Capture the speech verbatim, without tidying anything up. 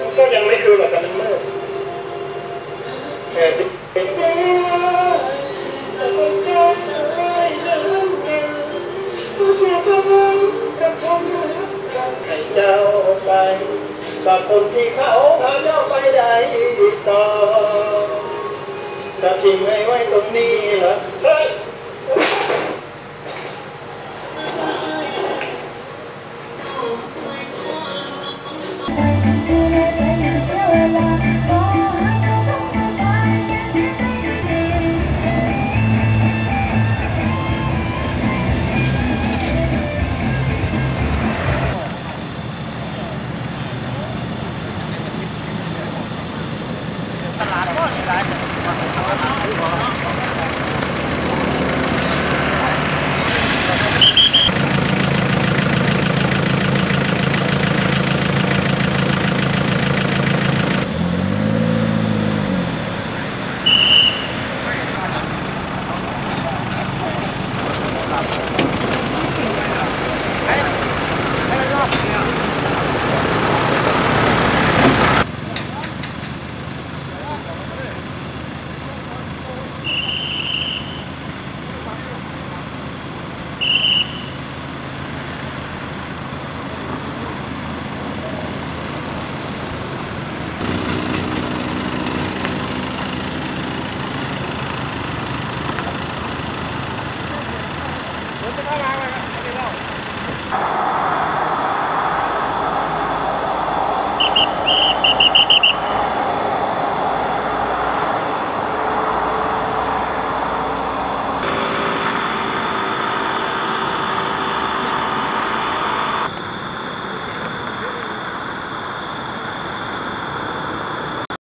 ก็ยังไม่คือหรอกแต่มันมืดแต่เป็นให้เจ้าไปกับคนที่เขาพาเจ้าไปได้ต่อจะทิ้งให้ไว้ตรงนี้เหรอเฮ้ยจะเข้ามาไหมครับไม่ได้เล่า